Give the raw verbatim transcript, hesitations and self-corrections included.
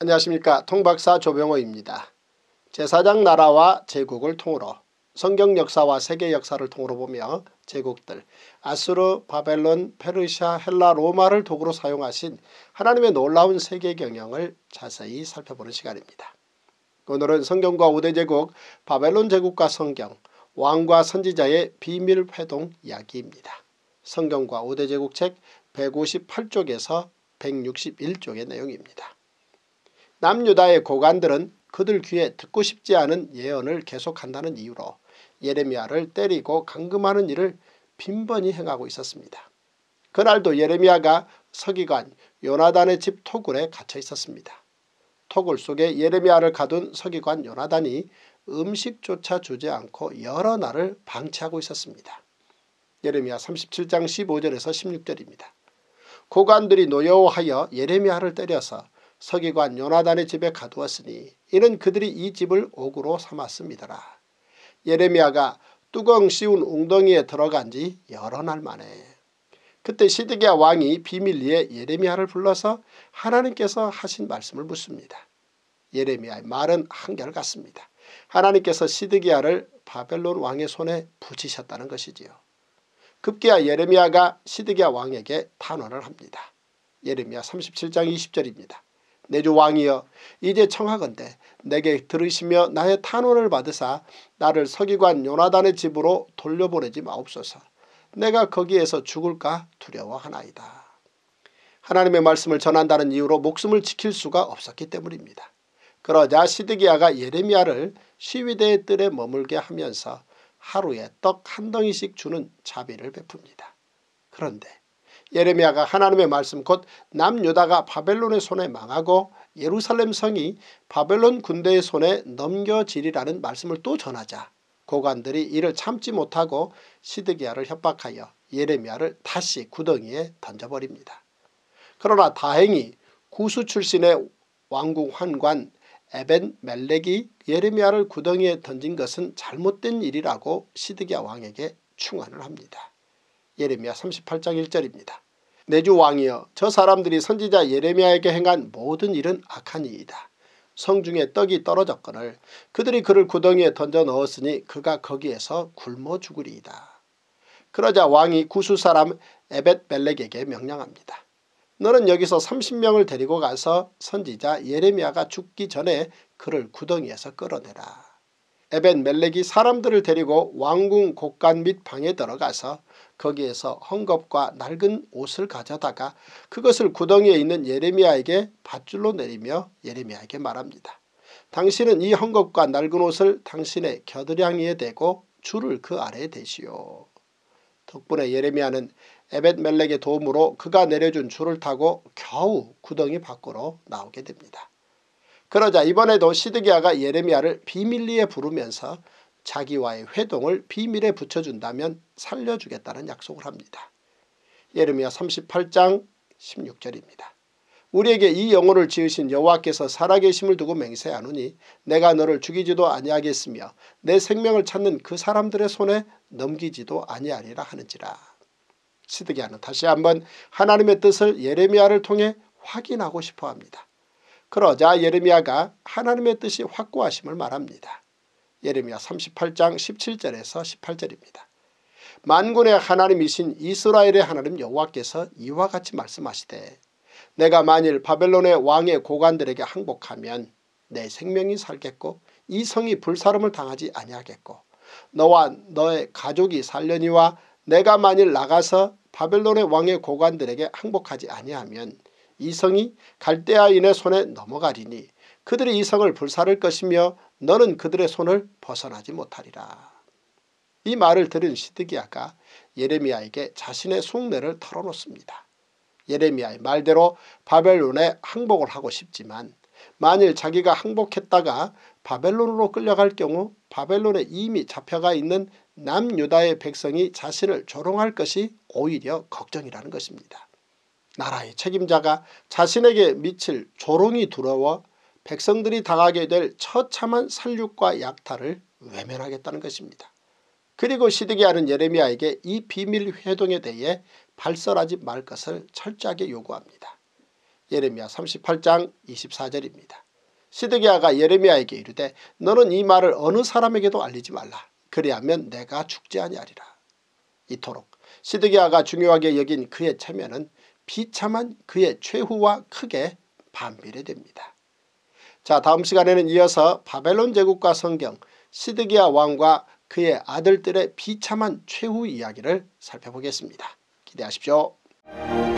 안녕하십니까. 통박사 조병호입니다. 제사 장 나라와 제국을 통으로 성경 역사와 세계 역사를 통으로 보며 제국들 아수르, 바벨론, 페르시아, 헬라, 로마를 도구로 사용하신 하나님의 놀라운 세계 경영을 자세히 살펴보는 시간입니다. 오늘은 성경과 오 대 제국, 바벨론 제국과 성경, 왕과 선지자의 비밀 회동 이야기입니다. 성경과 오 대 제국 책 백오십팔 쪽에서 백육십일 쪽의 내용입니다. 남유다의 고관들은 그들 귀에 듣고 싶지 않은 예언을 계속한다는 이유로 예레미야를 때리고 감금하는 일을 빈번히 행하고 있었습니다. 그날도 예레미야가 서기관 요나단의 집 토굴에 갇혀 있었습니다. 토굴 속에 예레미야를 가둔 서기관 요나단이 음식조차 주지 않고 여러 날을 방치하고 있었습니다. 예레미야 삼십칠 장 십오 절에서 십육 절입니다. 고관들이 노여워하여 예레미야를 때려서 서기관 요나단의 집에 가두었으니 이는 그들이 이 집을 옥으로 삼았음이더라. 예레미야가 뚜껑 씌운 웅덩이에 들어간 지 여러 날 만에 그때 시드기야 왕이 비밀리에 예레미야를 불러서 하나님께서 하신 말씀을 묻습니다. 예레미야의 말은 한결같습니다. 하나님께서 시드기야를 바벨론 왕의 손에 붙이셨다는 것이지요. 급기야 예레미야가 시드기야 왕에게 탄원을 합니다. 예레미야 삼십칠 장 이십 절입니다. 내 주 왕이여 이제 청하건대 내게 들으시며 나의 탄원을 받으사 나를 서기관 요나단의 집으로 돌려보내지 마옵소서. 내가 거기에서 죽을까 두려워하나이다. 하나님의 말씀을 전한다는 이유로 목숨을 지킬 수가 없었기 때문입니다. 그러자 시드기야가 예레미야를 시위대의 뜰에 머물게 하면서 하루에 떡 한 덩이씩 주는 자비를 베풉니다. 그런데 예레미야가 하나님의 말씀 곧 남유다가 바벨론의 손에 망하고 예루살렘 성이 바벨론 군대의 손에 넘겨지리라는 말씀을 또 전하자 고관들이 이를 참지 못하고 시드기야를 협박하여 예레미야를 다시 구덩이에 던져버립니다. 그러나 다행히 구수 출신의 왕궁 환관 에벤 멜렉이 예레미야를 구덩이에 던진 것은 잘못된 일이라고 시드기야 왕에게 충언을 합니다. 예레미야 삼십팔 장 일 절입니다. 내 주 왕이여 저 사람들이 선지자 예레미야에게 행한 모든 일은 악하니이다. 성중에 떡이 떨어졌거늘 그들이 그를 구덩이에 던져 넣었으니 그가 거기에서 굶어 죽으리이다. 그러자 왕이 구수 사람 에벳 멜렉에게 명령합니다. 너는 여기서 삼십 명을 데리고 가서 선지자 예레미야가 죽기 전에 그를 구덩이에서 끌어내라. 에벳 멜렉이 사람들을 데리고 왕궁 곳간 및 방에 들어가서 거기에서 헝겊과 낡은 옷을 가져다가 그것을 구덩이에 있는 예레미야에게 밧줄로 내리며 예레미야에게 말합니다. 당신은 이 헝겊과 낡은 옷을 당신의 겨드랑이에 대고 줄을 그 아래에 대시오. 덕분에 예레미야는 에벳 멜렉의 도움으로 그가 내려준 줄을 타고 겨우 구덩이 밖으로 나오게 됩니다. 그러자 이번에도 시드기야가 예레미야를 비밀리에 부르면서 자기와의 회동을 비밀에 붙여준다면 살려주겠다는 약속을 합니다. 예레미야 삼십팔 장 십육 절입니다. 우리에게 이 영혼을 지으신 여호와께서 살아계심을 두고 맹세하노니 내가 너를 죽이지도 아니하겠으며 내 생명을 찾는 그 사람들의 손에 넘기지도 아니하리라 하는지라. 시드기야는 다시 한번 하나님의 뜻을 예레미야를 통해 확인하고 싶어합니다. 그러자 예레미야가 하나님의 뜻이 확고하심을 말합니다. 예레미야 삼십팔 장 십칠 절에서 십팔 절입니다. 만군의 하나님이신 이스라엘의 하나님 여호와께서 이와 같이 말씀하시되 내가 만일 바벨론의 왕의 고관들에게 항복하면 내 생명이 살겠고 이 성이 불사름을 당하지 아니하겠고 너와 너의 가족이 살려니와 내가 만일 나가서 바벨론의 왕의 고관들에게 항복하지 아니하면 이 성이 갈대아인의 손에 넘어가리니 그들이 이 성을 불사를 것이며 너는 그들의 손을 벗어나지 못하리라. 이 말을 들은 시드기야가 예레미야에게 자신의 속내를 털어놓습니다. 예레미야의 말대로 바벨론에 항복을 하고 싶지만 만일 자기가 항복했다가 바벨론으로 끌려갈 경우 바벨론에 이미 잡혀가 있는 남유다의 백성이 자신을 조롱할 것이 오히려 걱정이라는 것입니다. 나라의 책임자가 자신에게 미칠 조롱이 두려워 백성들이 당하게 될 처참한 살육과 약탈을 외면하겠다는 것입니다. 그리고 시드기야는 예레미야에게 이 비밀 회동에 대해 발설하지 말 것을 철저하게 요구합니다. 예레미야 삼십팔 장 이십사 절입니다. 시드기야가 예레미야에게 이르되 너는 이 말을 어느 사람에게도 알리지 말라. 그리하면 내가 죽지 아니하리라. 이토록 시드기야가 중요하게 여긴 그의 체면은 비참한 그의 최후와 크게 반비례됩니다. 자, 다음 시간에는 이어서 바벨론 제국과 성경, 시드기야 왕과 그의 아들들의 비참한 최후 이야기를 살펴보겠습니다. 기대하십시오.